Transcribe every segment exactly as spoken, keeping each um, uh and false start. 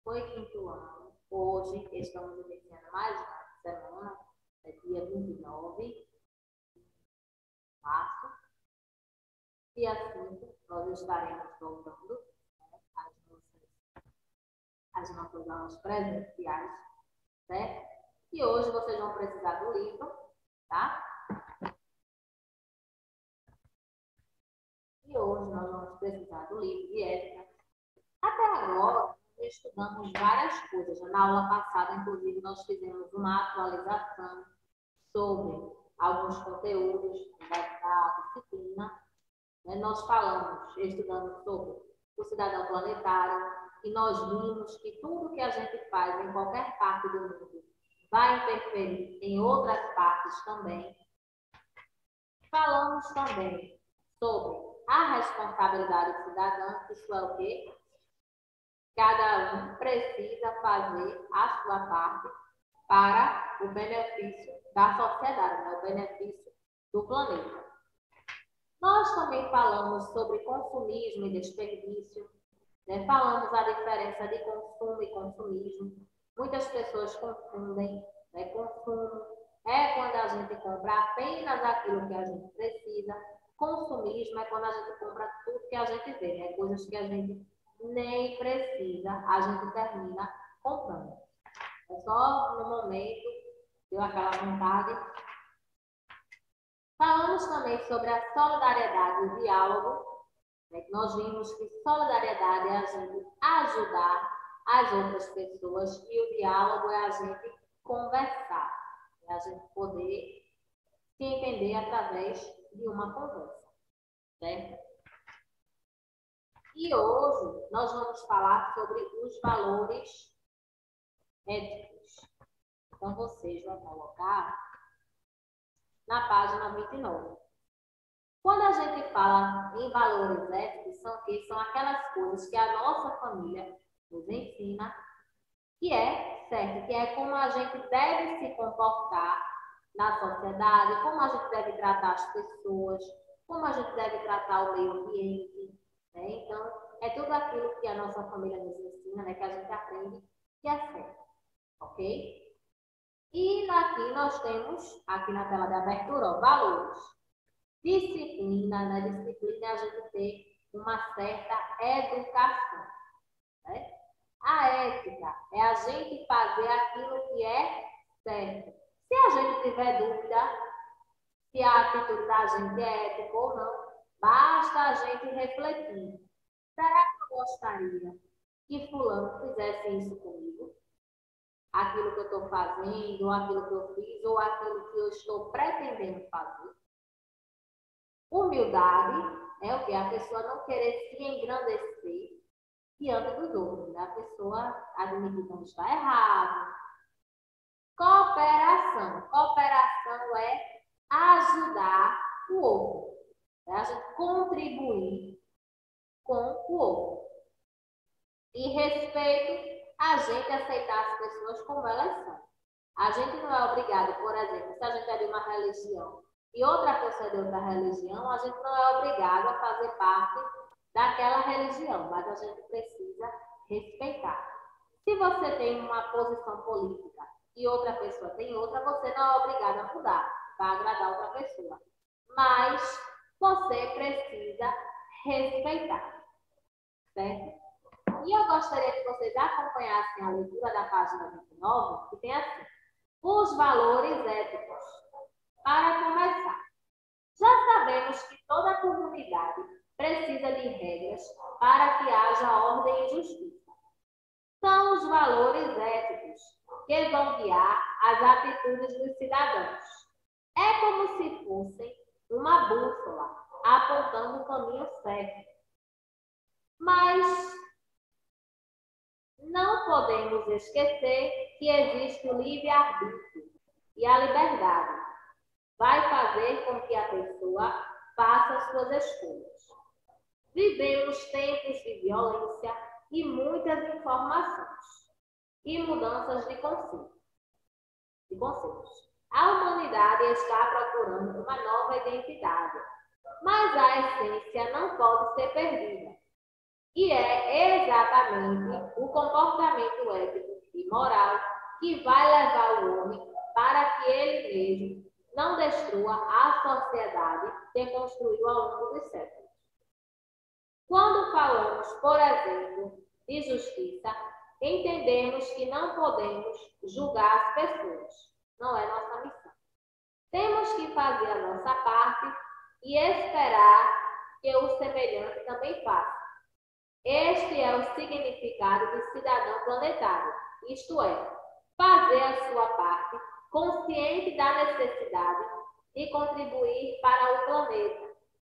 Foi quinto ano. Hoje estamos iniciando mais uma semana, é dia vinte e nove de março. Dia cinco, nós estaremos voltando, né, às, nossas, às nossas aulas presenciais, certo? E hoje vocês vão precisar do livro, tá? E hoje nós vamos precisar do livro de ética. Até agora, estudamos várias coisas. Na aula passada, inclusive, nós fizemos uma atualização sobre alguns conteúdos da disciplina. Nós falamos, estudamos sobre o cidadão planetário, e nós vimos que tudo que a gente faz em qualquer parte do mundo vai interferir em outras partes também. Falamos também sobre a responsabilidade cidadã, isso é o quê? Cada um precisa fazer a sua parte para o benefício da sociedade, né? O benefício do planeta. Nós também falamos sobre consumismo e desperdício, né? Falamos a diferença de consumo e consumismo. Muitas pessoas confundem, né? Consumo é quando a gente compra apenas aquilo que a gente precisa. Consumismo é quando a gente compra tudo que a gente vê, né? Coisas que a gente nem precisa, a gente termina comprando. É só no momento, deu aquela vontade. Falamos também sobre a solidariedade e o diálogo. Né? Nós vimos que solidariedade é a gente ajudar as outras pessoas e o diálogo é a gente conversar. É a gente poder se entender através de uma conversa. Certo? E hoje nós vamos falar sobre os valores éticos. Então, vocês vão colocar na página vinte e nove. Quando a gente fala em valores éticos, são, que são aquelas coisas que a nossa família nos ensina, que é certo, que é como a gente deve se comportar na sociedade, como a gente deve tratar as pessoas, como a gente deve tratar o meio ambiente, né? Então, é tudo aquilo que a nossa família nos ensina, né? Que a gente aprende que é certo, ok? E aqui nós temos, aqui na tela de abertura, ó, valores. Disciplina, na disciplina a gente tem uma certa educação, né? A ética é a gente fazer aquilo que é certo. Se a gente tiver dúvida se a atitude da gente é ética ou não, basta a gente refletir. Será que eu gostaria que fulano fizesse isso comigo? Aquilo que eu estou fazendo, ou aquilo que eu fiz, ou aquilo que eu estou pretendendo fazer. Humildade é o que? A pessoa não querer se engrandecer diante dos outros, né? A pessoa admitir quando está errado. Cooperação. Cooperação é ajudar o outro. Né? A gente contribuir com o outro. E respeito, a gente aceitar as pessoas como elas são. A gente não é obrigado, por exemplo, se a gente é de uma religião e outra pessoa é de outra religião, a gente não é obrigado a fazer parte daquela religião, mas a gente precisa respeitar. Se você tem uma posição política e outra pessoa tem outra, você não é obrigado a mudar para agradar outra pessoa. Mas você precisa respeitar, certo? E eu gostaria que vocês acompanhassem a leitura da página vinte e nove, que tem assim: os valores éticos. Para começar, já sabemos que toda comunidade precisa de regras para que haja ordem e justiça. São os valores éticos que vão guiar as atitudes dos cidadãos. É como se fossem uma bússola apontando o caminho certo. Mas não podemos esquecer que existe o livre-arbítrio e a liberdade vai fazer com que a pessoa faça as suas escolhas. Vivemos tempos de violência e muitas informações e mudanças de conceitos. De conceitos. A humanidade está procurando uma nova identidade, mas a essência não pode ser perdida. E é exatamente o comportamento ético e moral que vai levar o homem para que ele mesmo não destrua a sociedade que construiu ao longo dos séculos. Quando falamos, por exemplo, de justiça, entendemos que não podemos julgar as pessoas. Não é nossa missão. Temos que fazer a nossa parte e esperar que o semelhante também faça. Este é o significado de cidadão planetário, isto é, fazer a sua parte, consciente da necessidade de contribuir para o planeta.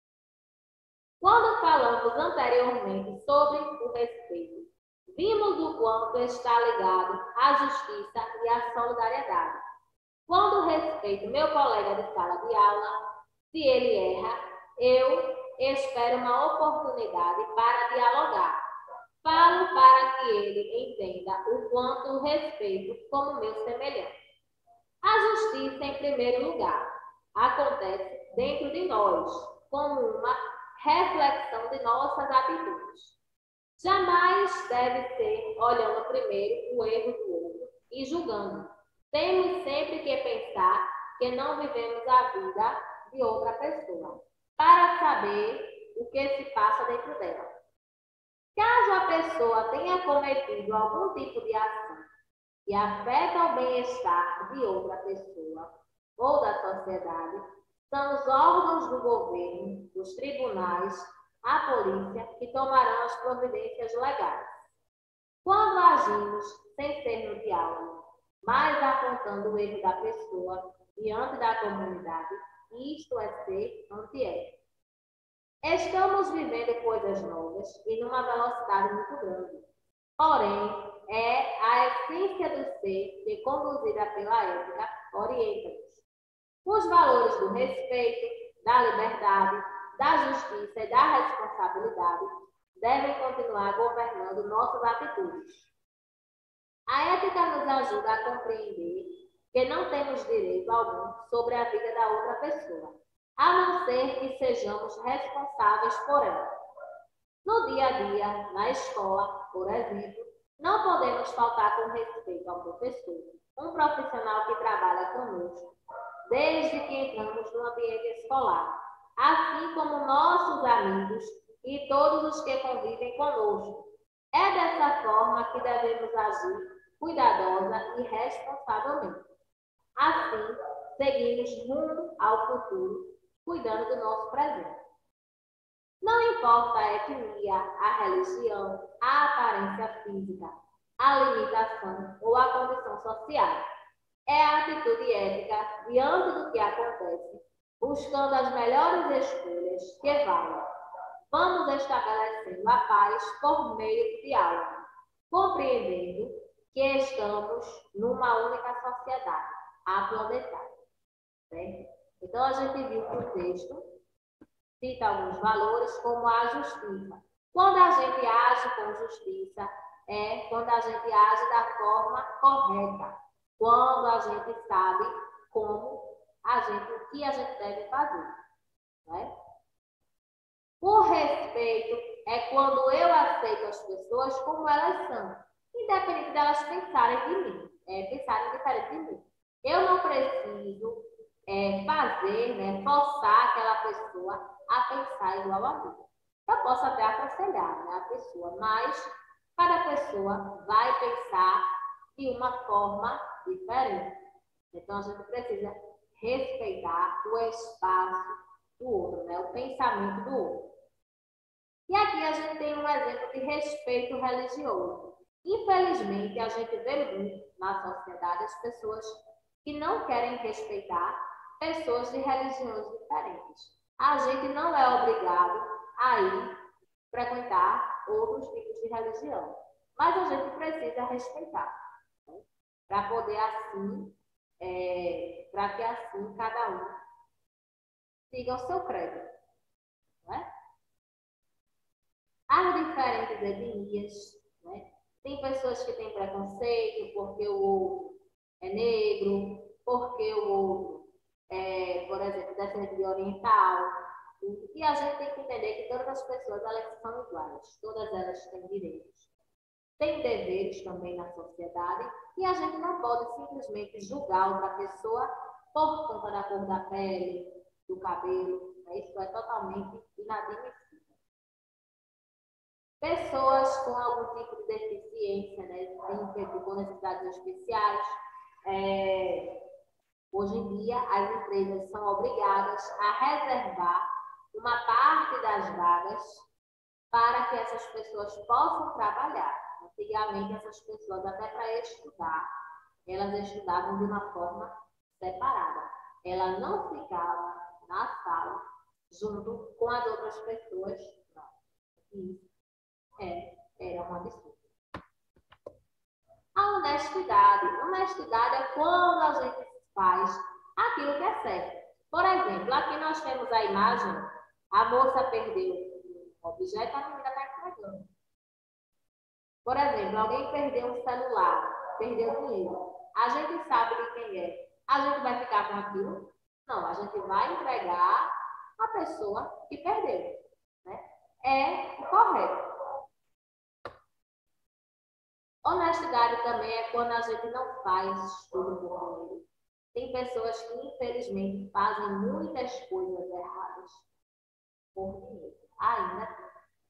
Quando falamos anteriormente sobre o respeito, vimos o quanto está ligado à justiça e à solidariedade. Quando respeito meu colega de sala de aula, se ele erra, eu espero uma oportunidade para dialogar. Falo para que ele entenda o quanto o respeito como meu semelhante. A justiça, em primeiro lugar, acontece dentro de nós, como uma reflexão de nossas atitudes. Jamais deve ser olhando primeiro o erro do outro e julgando. Temos sempre que pensar que não vivemos a vida de outra pessoa, para saber o que se passa dentro dela. Caso a pessoa tenha cometido algum tipo de ação que afeta o bem-estar de outra pessoa ou da sociedade, são os órgãos do governo, os tribunais, a polícia que tomarão as providências legais. Quando agimos sem ser no diálogo, mas apontando o erro da pessoa diante da comunidade, isto é ser antiético. Estamos vivendo coisas novas e numa velocidade muito grande. Porém, é a essência do ser que, conduzida pela ética, orienta-nos. Os valores do respeito, da liberdade, da justiça e da responsabilidade devem continuar governando nossas atitudes. A ética nos ajuda a compreender que não temos direito algum sobre a vida da outra pessoa, a não ser que sejamos responsáveis por ela. No dia a dia, na escola, por exemplo, não podemos faltar com respeito ao professor, um profissional que trabalha conosco, desde que entramos no ambiente escolar, assim como nossos amigos e todos os que convivem conosco. É dessa forma que devemos agir cuidadosa e responsavelmente. Assim, seguimos rumo ao futuro, cuidando do nosso presente. Não importa a etnia, a religião, a aparência física, a limitação ou a condição social. É a atitude ética diante do que acontece, buscando as melhores escolhas que valem. Vamos estabelecendo a paz por meio do diálogo, compreendendo que estamos numa única sociedade, a planetária. Certo? Então, a gente viu que o texto cita alguns valores, como a justiça. Quando a gente age com justiça, é quando a gente age da forma correta. Quando a gente sabe como a gente, o que a gente deve fazer. Né? O respeito é quando eu aceito as pessoas como elas são, independente delas pensarem de mim, é, pensarem diferente de mim. Eu não preciso é, fazer, né, forçar aquela pessoa a pensar igual a mim. Eu posso até aconselhar, né, a pessoa, mas cada pessoa vai pensar de uma forma diferente. Então, a gente precisa respeitar o espaço do outro, né, o pensamento do outro. E aqui a gente tem um exemplo de respeito religioso. Infelizmente, a gente vê muito na sociedade as pessoas que não querem respeitar pessoas de religiões diferentes. A gente não é obrigado a ir frequentar outros tipos de religião, mas a gente precisa respeitar, né? Para poder assim, é, para que assim cada um siga o seu credo, né? As diferentes etnias, né? Tem pessoas que têm preconceito porque o outro é negro, porque o outro é, por exemplo, descendente de oriental, tudo. E a gente tem que entender que todas as pessoas elas são iguais, todas elas têm direitos, têm deveres também na sociedade, e a gente não pode simplesmente julgar outra pessoa por conta da cor da pele, do cabelo. Isso é totalmente inadmissível. Pessoas com algum tipo de deficiência, né, com necessidades especiais, é, hoje em dia as empresas são obrigadas a reservar uma parte das vagas para que essas pessoas possam trabalhar. Antigamente, essas pessoas, até para estudar, elas estudavam de uma forma separada. Ela não ficava na sala junto com as outras pessoas. Não. Isso é, era um absurdo. A honestidade. Honestidade é quando a gente faz aquilo que é certo. Por exemplo, aqui nós temos a imagem, a moça perdeu um objeto, a menina está entregando. Por exemplo, alguém perdeu um celular, perdeu dinheiro. A gente sabe de quem é. A gente vai ficar com aquilo? Não, a gente vai entregar a pessoa que perdeu. Né? É o correto. Honestidade também é quando a gente não faz tudo por dinheiro. Tem pessoas que, infelizmente, fazem muitas coisas erradas por dinheiro. Ainda.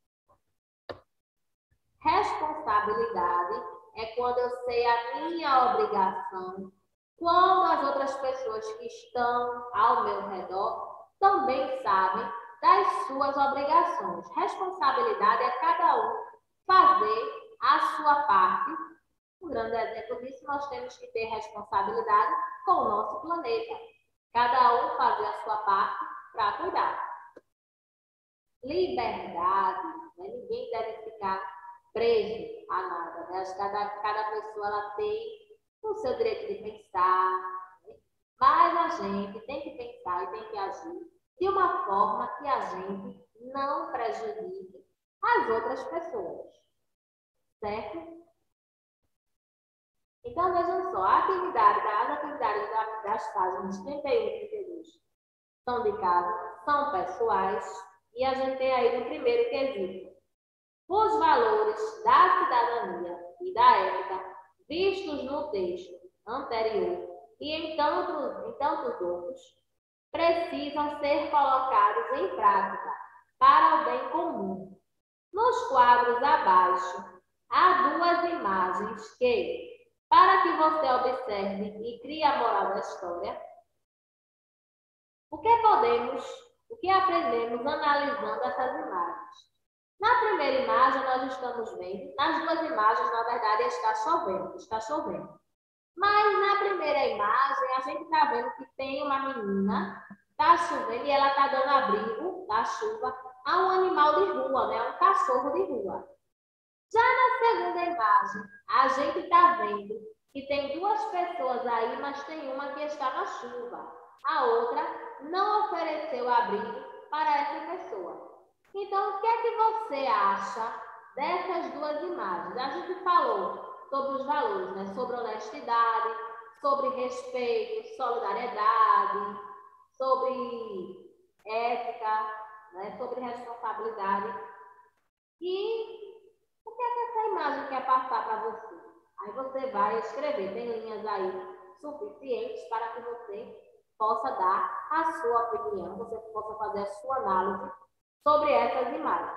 Responsabilidade é quando eu sei a minha obrigação, quando as outras pessoas que estão ao meu redor também sabem das suas obrigações. Responsabilidade é cada um fazer a sua parte. Um grande exemplo disso, nós temos que ter responsabilidade com o nosso planeta. Cada um fazer a sua parte para cuidar. Liberdade, né? Ninguém deve ficar preso a nada. Né? Cada, cada pessoa ela tem o seu direito de pensar, né? Mas a gente tem que pensar e tem que agir de uma forma que a gente não prejudique as outras pessoas. Certo? Então, vejam só, a atividade, as atividades das páginas trinta e um e trinta e dois são de casa, são pessoais, e a gente tem aí no primeiro quesito os valores da cidadania e da ética vistos no texto anterior e em tantos, em tantos outros precisam ser colocados em prática para o bem comum. Nos quadros abaixo, há duas imagens que, para que você observe e crie a moral da história, o que podemos, o que aprendemos analisando essas imagens? Na primeira imagem, nós estamos vendo, nas duas imagens, na verdade, está chovendo, está chovendo. Mas na primeira imagem, a gente está vendo que tem uma menina, está chovendo e ela está dando abrigo da chuva a um animal de rua, né? Um cachorro de rua. Já na segunda imagem, a gente está vendo que tem duas pessoas aí, mas tem uma que está na chuva. A outra não ofereceu abrigo para essa pessoa. Então, o que é que você acha dessas duas imagens? A gente falou sobre os valores, né? Sobre honestidade, sobre respeito, solidariedade, sobre ética, né? Sobre responsabilidade. E o que é que essa imagem quer passar para você? Aí você vai escrever, tem linhas aí suficientes para que você possa dar a sua opinião, você possa fazer a sua análise sobre essas imagens.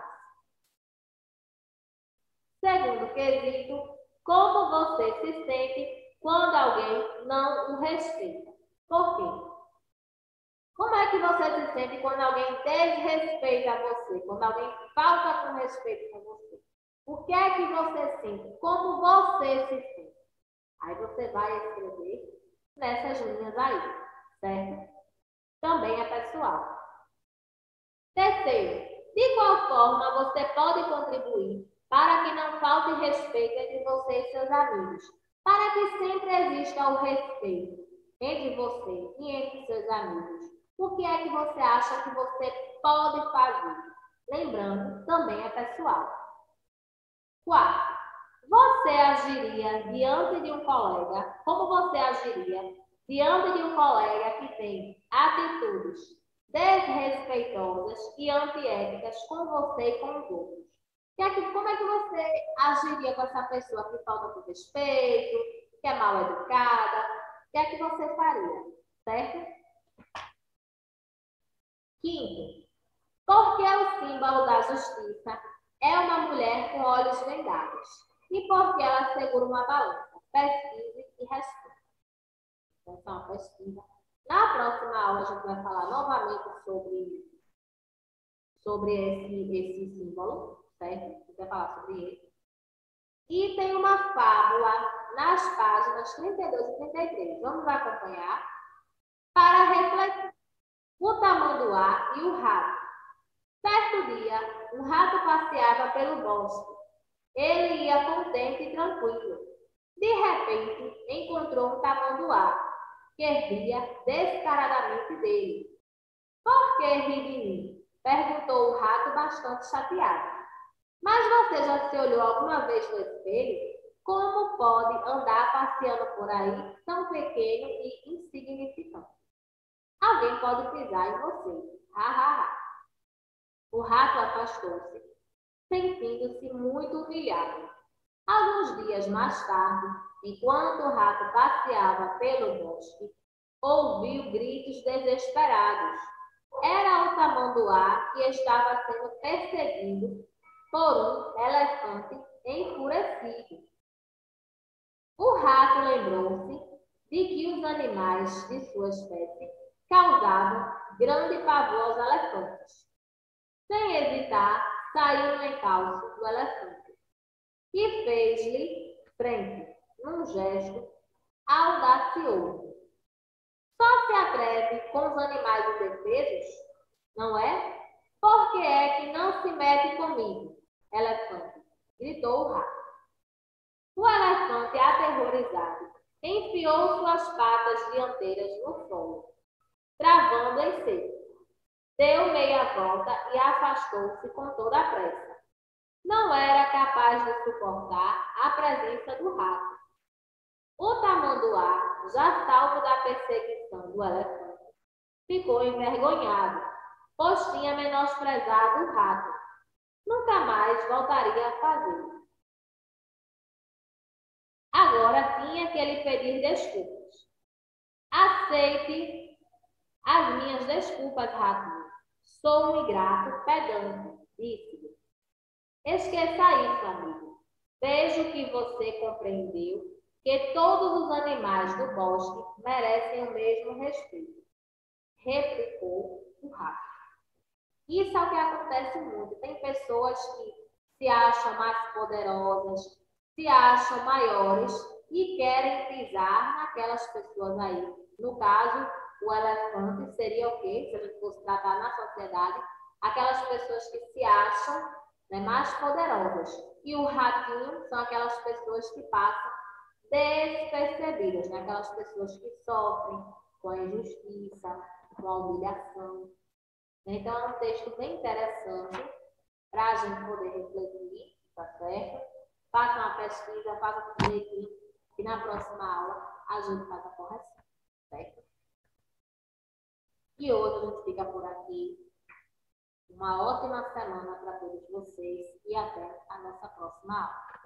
Segundo quesito, como você se sente quando alguém não o respeita? Por quê? Como é que você se sente quando alguém desrespeita você? Quando alguém falta com respeito com você? O que é que você sente? Como você se sente? Aí você vai escrever nessas linhas aí, certo? Também é pessoal. Terceiro, de qual forma você pode contribuir para que não falte respeito entre você e seus amigos? Para que sempre exista o respeito entre você e entre seus amigos. O que é que você acha que você pode fazer? Lembrando, também é pessoal. Quarto, você agiria diante de um colega, como você agiria diante de um colega que tem atitudes desrespeitosas e antiéticas com você e com os outros. Que é que, como é que você agiria com essa pessoa que falta com respeito, que é mal educada? O que é que você faria? Certo? Quinto, porque o símbolo da justiça é uma mulher com olhos vendados e porque ela segura uma balança. Pesquise e responda. Então, é uma pesquisa. Na próxima aula, a gente vai falar novamente sobre, sobre esse, esse símbolo, certo? A gente vai falar sobre ele. E tem uma fábula nas páginas trinta e dois e trinta e três. Vamos acompanhar para refletir. O tamanduá e o rato. Certo dia, um rato passeava pelo bosque. Ele ia contente e tranquilo. De repente, encontrou um tamanduá, que ria descaradamente dele. Por que ri de mim? Perguntou o rato bastante chateado. Mas você já se olhou alguma vez no espelho? Como pode andar passeando por aí tão pequeno e insignificante? Alguém pode pisar em você. Ha, ha, ha. O rato afastou-se, sentindo-se muito humilhado. Alguns dias mais tarde, enquanto o rato passeava pelo bosque, ouviu gritos desesperados. Era o tamanduá que estava sendo perseguido por um elefante enfurecido. O rato lembrou-se de que os animais de sua espécie causavam grande pavor aos elefantes. Sem hesitar, saiu no encalço do elefante e fez-lhe frente, num gesto audacioso. Só se atreve com os animais indefesos, não é? Por que é que não se mete comigo, elefante? Gritou o rato. O elefante, aterrorizado, enfiou suas patas dianteiras no solo, travando em seco. Deu meia volta e afastou-se com toda a pressa. Não era capaz de suportar a presença do rato. O tamanduá, já salvo da perseguição do elefante, ficou envergonhado, pois tinha menosprezado o rato. Nunca mais voltaria a fazê-lo. Agora tinha que lhe pedir desculpas. Aceite as minhas desculpas, ratinho. Sou um ingrato pedante, disse-lhe. Esqueça isso, amigo. Vejo que você compreendeu que todos os animais do bosque merecem o mesmo respeito, replicou o rato. Isso é o que acontece muito. Tem pessoas que se acham mais poderosas, se acham maiores e querem pisar naquelas pessoas aí. No caso, o elefante seria o quê? Se a gente fosse tratar na sociedade, aquelas pessoas que se acham, né, mais poderosas. E o ratinho são aquelas pessoas que passam despercebidas, né? Aquelas pessoas que sofrem com a injustiça, com a humilhação. Então, é um texto bem interessante para a gente poder refletir, tá certo? Faça uma pesquisa, faça um direitinho, e na próxima aula a gente faz a correção, certo? E hoje a gente fica por aqui. Uma ótima semana para todos vocês e até a nossa próxima aula.